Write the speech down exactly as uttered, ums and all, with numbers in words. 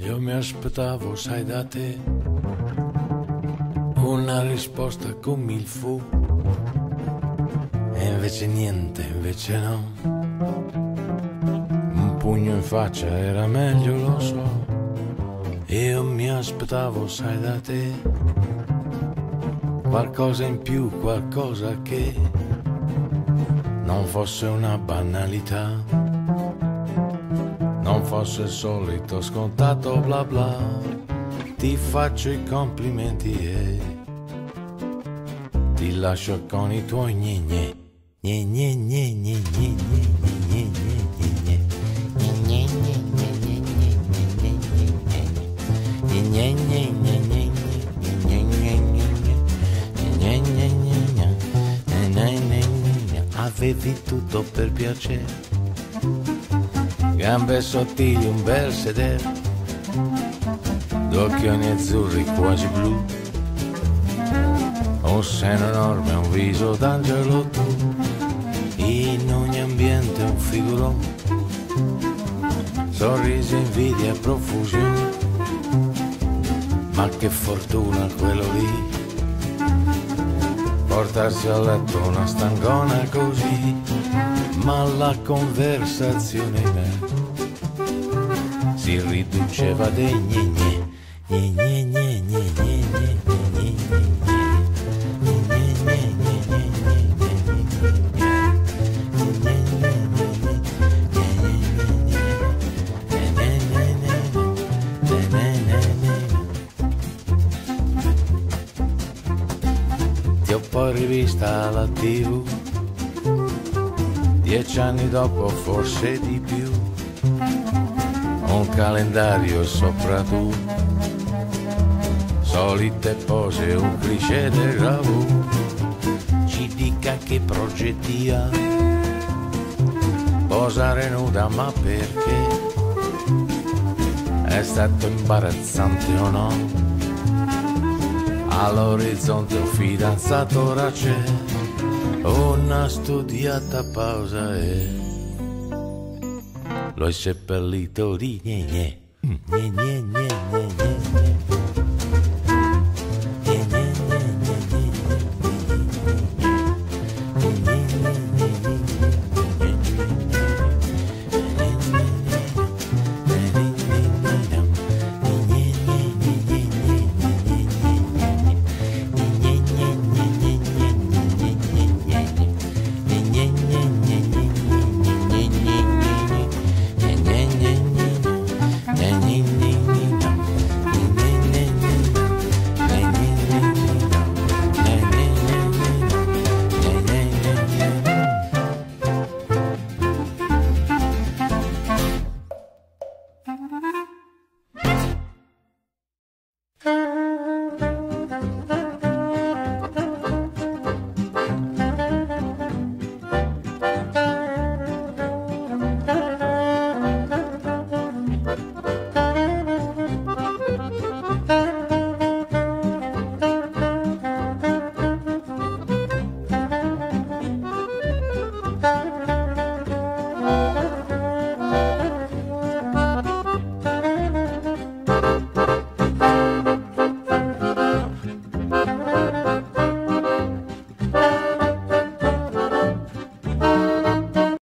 Io mi aspettavo, sai, da te una risposta con mil fu, e invece niente, invece no. Un pugno in faccia era meglio, lo so. Io mi aspettavo, sai, da te qualcosa in più, qualcosa che non fosse una banalità, non fosse il solito scontato bla bla. Ti faccio i complimenti e ti lascio con i tuoi gne gne gne gne gne gne gne gne gne avevi tutto per piacere, gambe sottili, un bel sedere, due occhioni azzurri quasi blu, un seno enorme, un viso d'angelo tu, in ogni ambiente un figurone, sorrisi, invidia, profusione, ma che fortuna quello lì, portarsi a letto una stangona così, ma la conversazione in me si riduceva dei gne gne gne gne gne gne gne gne ti ho poi rivista alla tivù, dieci anni dopo, forse di più, un calendario sopra tu, solite pose, un cliché del gravù, ci dica che progetti ha, posare nuda, ma perché? È stato imbarazzante o no? All'orizzonte un fidanzato ora c'è, una studiata pausa e lo hai seppellito di gne gne gne gne gne gne gne.